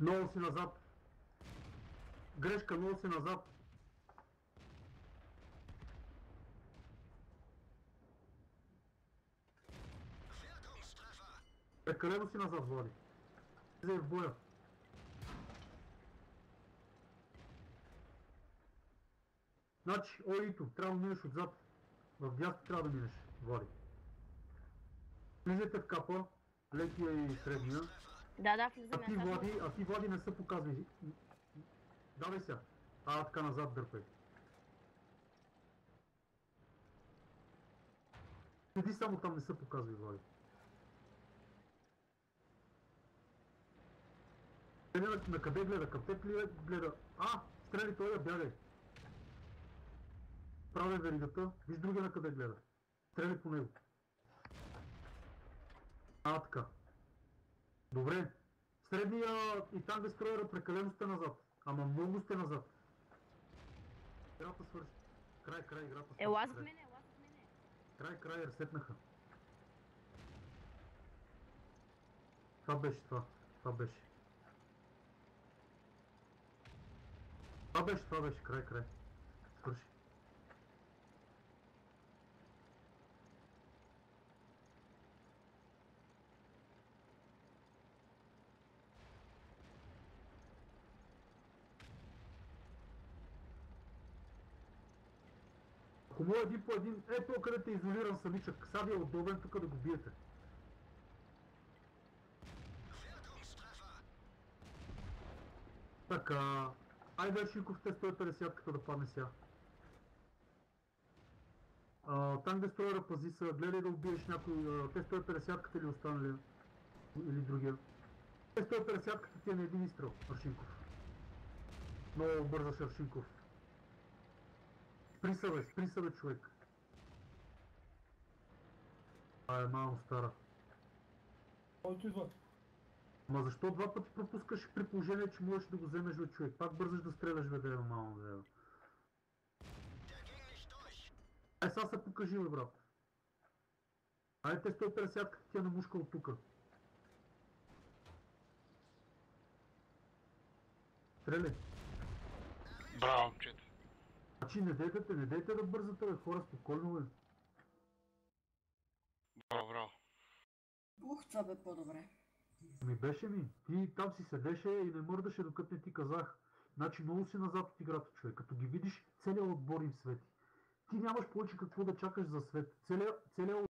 Много си назад. Грешка, много си назад. Прекалено си назад, Влади. Влизай в боя. Значи, Олито, трябва да минеш отзад. В дясно трябва да минеш, Влади. Влизайте в капа, лекия и средния. Да, влизаме. А ти, Влади, не се показвай. Давай сега. Така назад дърпай. Седи само там, не се показвай, Влади. На къде гледа? Каптет ли гледа? Стрели той, бягай. Правя веригата. Виж другия на къде гледа. Стреляй по него. Така. Добре. Средния и там дестройера прекалено сте назад. Ама много сте назад. Играта свърши. Край, играта свърши. Ела с мене. Край, ресетнаха. Това беше. Това беше. Край. Свърши. Ако му един по един, ето където е изолиран самичък, сега ви е удобен тук да го биете. Така, айде Шиков, те 150-ката да падне сега. Танк дестройера пази се, гледай да убиеш някой, те 150-ката или останали, или другия. Те 150-ката ти е на един изстрел, Аршинков. Много бързаш, Аршинков. Спри се, бе, човек. Това е малко стара. Който идва. Ма защо два пъти пропускаш при положение, че можеш да го вземеш, бе, човек? Пак бързаш да стреляш, бе, дева, малко, дева. Сега се покажи, бе, брат. Айде те 150-ката ти е намушка от тука. Стреляй. Браво, момчета. Значи не дейте да бързате, бе, хора, спокойно, бе. Браво. Това бе по-добре. Беше ми. Ти там си седеше и не мърдаше, докато не ти казах. Значи много си назад от играта, човек. Като ги видиш, целият отбор им свети. Ти нямаш повече какво да чакаш за свет. Целият